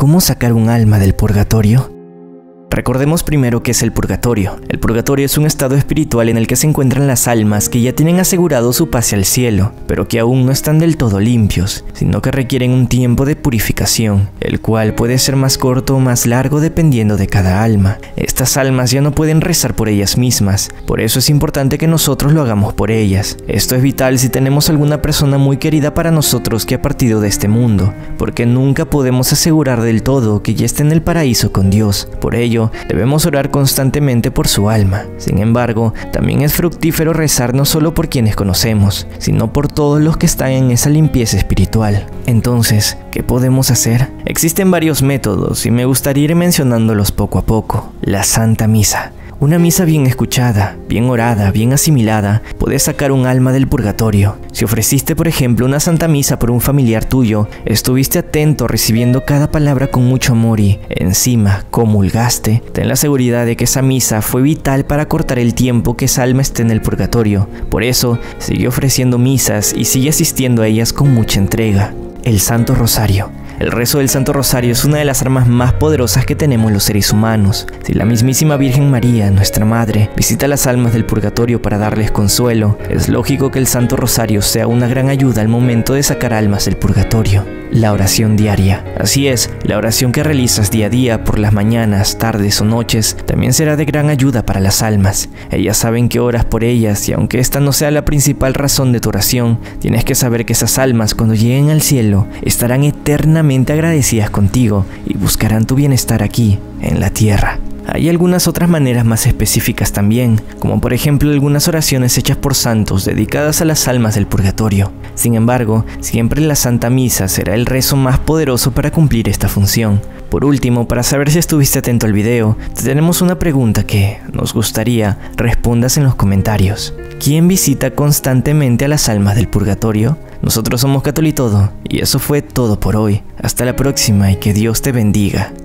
¿Cómo sacar un alma del purgatorio? Recordemos primero qué es el purgatorio. El purgatorio es un estado espiritual en el que se encuentran las almas que ya tienen asegurado su pase al cielo, pero que aún no están del todo limpios, sino que requieren un tiempo de purificación, el cual puede ser más corto o más largo dependiendo de cada alma. Estas almas ya no pueden rezar por ellas mismas, por eso es importante que nosotros lo hagamos por ellas. Esto es vital si tenemos alguna persona muy querida para nosotros que ha partido de este mundo, porque nunca podemos asegurar del todo que ya esté en el paraíso con Dios. Por ello, debemos orar constantemente por su alma. Sin embargo, también es fructífero rezar no solo por quienes conocemos, sino por todos los que están en esa limpieza espiritual. Entonces, ¿qué podemos hacer? Existen varios métodos y me gustaría ir mencionándolos poco a poco. La Santa Misa. Una misa bien escuchada, bien orada, bien asimilada, puede sacar un alma del purgatorio. Si ofreciste, por ejemplo, una Santa Misa por un familiar tuyo, estuviste atento recibiendo cada palabra con mucho amor y, encima, comulgaste, ten la seguridad de que esa misa fue vital para cortar el tiempo que esa alma esté en el purgatorio. Por eso, sigue ofreciendo misas y sigue asistiendo a ellas con mucha entrega. El Santo Rosario. El rezo del Santo Rosario es una de las armas más poderosas que tenemos los seres humanos. Si la mismísima Virgen María, nuestra Madre, visita las almas del purgatorio para darles consuelo, es lógico que el Santo Rosario sea una gran ayuda al momento de sacar almas del purgatorio. La oración diaria. Así es, la oración que realizas día a día por las mañanas, tardes o noches también será de gran ayuda para las almas. Ellas saben que oras por ellas y aunque esta no sea la principal razón de tu oración, tienes que saber que esas almas cuando lleguen al cielo estarán eternamente agradecidas contigo y buscarán tu bienestar aquí, en la tierra. Hay algunas otras maneras más específicas también, como por ejemplo algunas oraciones hechas por santos dedicadas a las almas del purgatorio. Sin embargo, siempre la Santa Misa será el rezo más poderoso para cumplir esta función. Por último, para saber si estuviste atento al video, te tenemos una pregunta que nos gustaría respondas en los comentarios. ¿Quién visita constantemente a las almas del purgatorio? Nosotros somos Catolitodo y eso fue todo por hoy. Hasta la próxima y que Dios te bendiga.